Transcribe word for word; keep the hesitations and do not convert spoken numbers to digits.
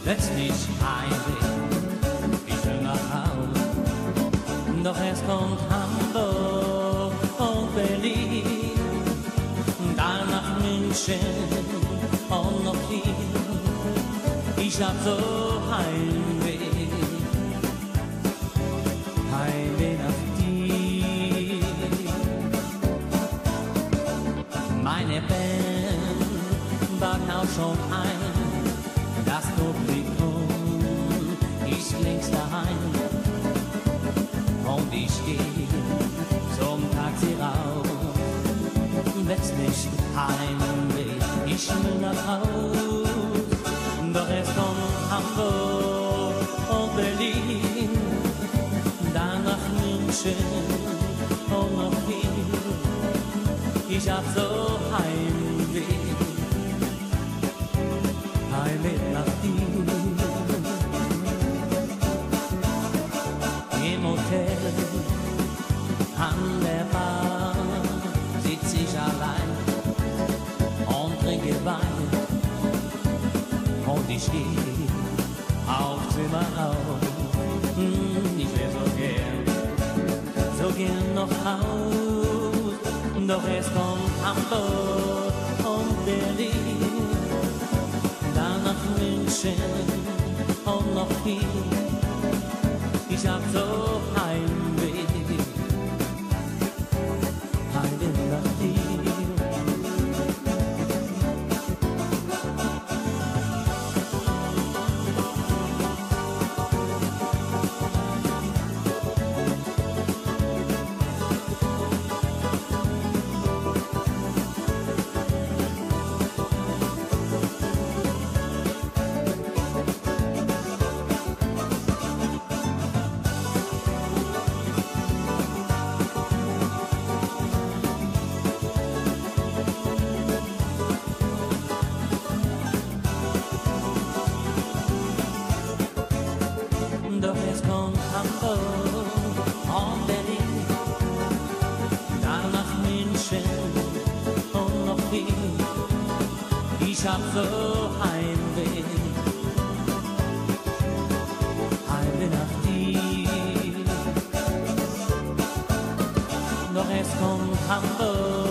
Letztlich Heimweh, ich will nach Haus. Doch erst kommt Hamburg und Berlin, dann nach München und noch viel. Ich hab so Heimweh, Heimweh nach dir. Meine Band baut auch schon ein, das Publikum ist längst daheim. Und ich geh zum Taxi raus, letztlich Heimweh, ich will nach Haus. Doch es kommt Hamburg und Berlin, dann nach München und noch viel. Ich hab so Heimweh, Heimweh nach dir. Im Hotel an der Bar sitz ich allein und trinke Wein. Und ich geh auf Zimmer auf. Ich wär so gern, so gern noch Haus. Doch es kommt Hamburg und Berlin, dann nach München und noch viel. Ich hab so Heimweh, Heimweh nach dir. Doch es kommt Hamburg und Berlin, dann nach München und noch viel. Ich hab so Heimweh, Heimweh nach dir. Doch es kommt Hamburg